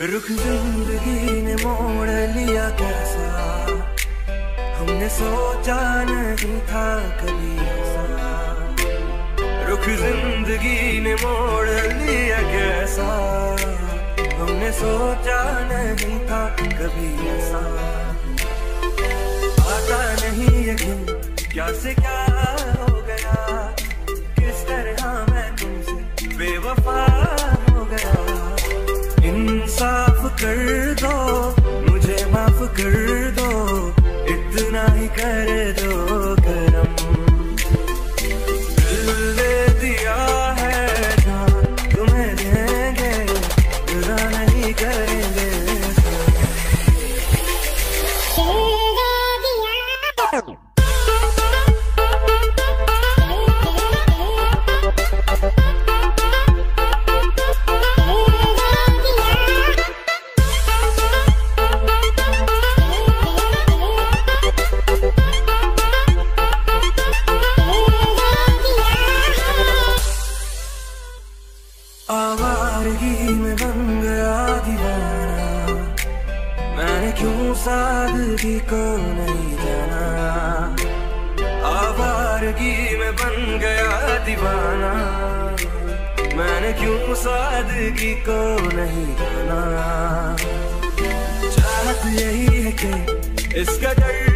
रुख जिंदगी ने मोड़ लिया कैसा, हमने सोचा नहीं था कभी ऐसा। रुख जिंदगी ने मोड़ लिया कैसा, हमने सोचा नहीं था कभी ऐसा। आता नहीं यकीन क्या से क्या हो गया, किस तरह मैं तुमसे बेवफा हो गया। इंसाफ कर दो, मुझे माफ कर दो, इतना ही कर दो करम। दिल दे दिया है जान तुम्हें देंगे, बुरा नहीं करेंगे। आवारगी में बन गया दीवाना, मैंने क्यों सादगी को नहीं जाना। आवारगी में बन गया दीवाना, मैंने क्यों सादगी को नहीं जाना। चाहत यही है कि इसका डर